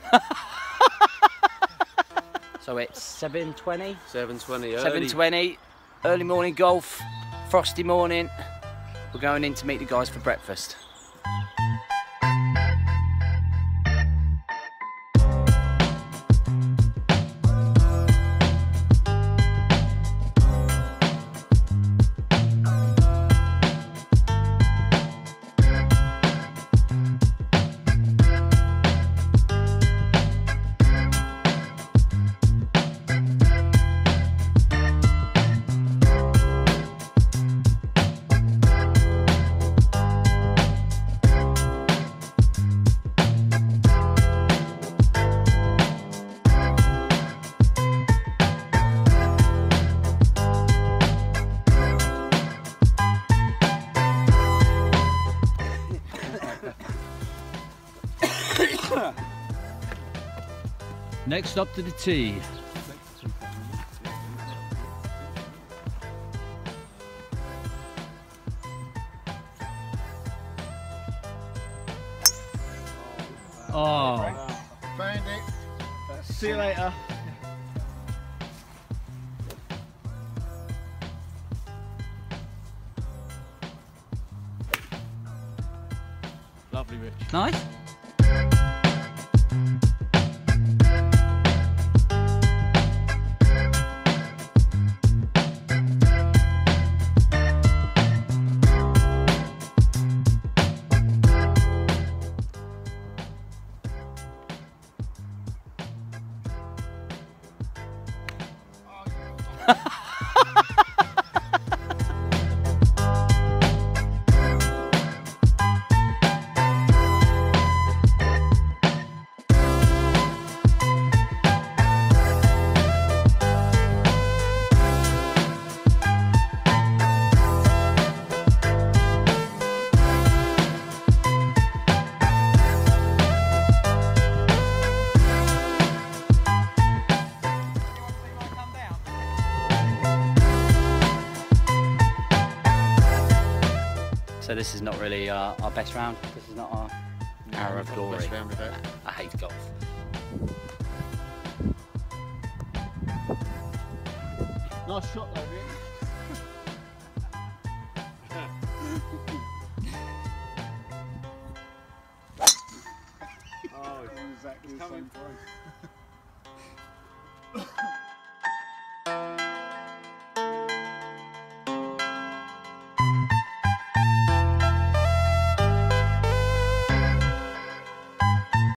So it's 7:20. 7:20. 7:20. Early morning golf. Frosty morning. We're going in to meet the guys for breakfast. Next up to the tee. Oh. Found it. See you later. Lovely, Rich. Nice. So this is not really our best round. This is not our hour of glory. Best round of it. I hate golf. Nice shot though, Rick. Oh, it's exactly the same place.